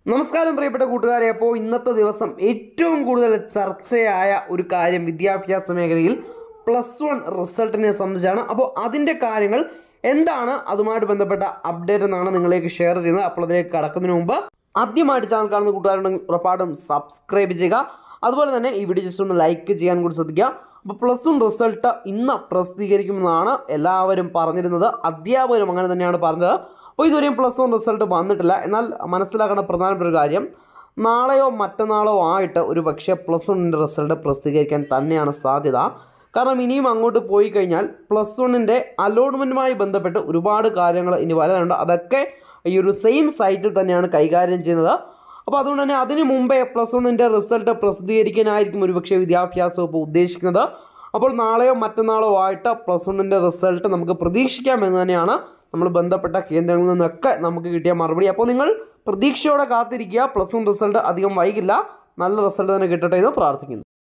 നമസ്കാരം പ്രിയപ്പെട്ട കൂട്ടുകാരെ. അപ്പോൾ ഇന്നത്തെ ദിവസം ഏറ്റവും കൂടുതൽ ചർച്ചയായ ഒരു കാര്യം വിദ്യാഭ്യാസ മേഖലയിൽ +1 റിസൾട്ടിനെ സംബന്ധിച്ചാണ്. അപ്പോൾ അതിൻ്റെ കാര്യങ്ങൾ എന്താണ്, അതുമായിട്ട് ബന്ധപ്പെട്ട അപ്ഡേറ്റ് എന്നാണ് നിങ്ങളിലേക്ക് ഷെയർ ചെയ്യുന്നത്. അപ്പോൾ അതിലേക്ക് കടക്കുന്നതിന് മുമ്പ് ആദ്യമായിട്ട് ചാനൽ കാണുന്ന കൂട്ടുകാരുണ്ടെങ്കിൽ ഉറപ്പായിട്ടും സബ്സ്ക്രൈബ് ചെയ്യുക. അതുപോലെ തന്നെ ഈ വീഡിയോ ജസ്റ്റ് ഒന്ന് ലൈക്ക് ചെയ്യാൻ കൂടി ശ്രദ്ധിക്കുക. അപ്പോൾ +1 റിസൾട്ട് ഇന്ന് പ്രസിദ്ധീകരിക്കുമെന്നാണ് എല്ലാവരും പറഞ്ഞിരുന്നത്. അധ്യാപകരും അങ്ങനെ തന്നെയാണ് പറഞ്ഞത്. അപ്പോൾ ഇതുവരെയും +1 റിസൾട്ട് വന്നിട്ടില്ല. എന്നാൽ മനസ്സിലാക്കേണ്ട പ്രധാനപ്പെട്ട ഒരു കാര്യം, നാളെയോ മറ്റന്നാളോ ആയിട്ട് ഒരു പക്ഷേ +1ൻ്റെ റിസൾട്ട് പ്രസിദ്ധീകരിക്കാൻ തന്നെയാണ് സാധ്യത. കാരണം ഇനിയും അങ്ങോട്ട് പോയി കഴിഞ്ഞാൽ +1ൻ്റെ അലോട്ട്മെൻറ്റുമായി ബന്ധപ്പെട്ട് ഒരുപാട് കാര്യങ്ങൾ ഇനി വരാനുണ്ട്. അതൊക്കെ ഈ ഒരു സെയിം സൈറ്റിൽ തന്നെയാണ് കൈകാര്യം ചെയ്യുന്നത്. അപ്പോൾ അതുകൊണ്ട് തന്നെ അതിന് മുമ്പേ +1ൻ്റെ റിസൾട്ട് പ്രസിദ്ധീകരിക്കാനായിരിക്കും ഒരുപക്ഷെ വിദ്യാഭ്യാസ വകുപ്പ് ഉദ്ദേശിക്കുന്നത്. അപ്പോൾ നാളെയോ മറ്റന്നാളോ ആയിട്ട് +1ൻ്റെ റിസൾട്ട് നമുക്ക് പ്രതീക്ഷിക്കാമെന്ന് തന്നെയാണ് നമ്മൾ ബന്ധപ്പെട്ട കേന്ദ്രങ്ങളിൽ നിന്നൊക്കെ നമുക്ക് കിട്ടിയ മറുപടി. അപ്പോൾ നിങ്ങൾ പ്രതീക്ഷയോടെ കാത്തിരിക്കുക. +1 റിസൾട്ട് അധികം വൈകില്ല, നല്ല റിസൾട്ട് തന്നെ കിട്ടട്ടെ എന്ന് പ്രാർത്ഥിക്കുന്നു.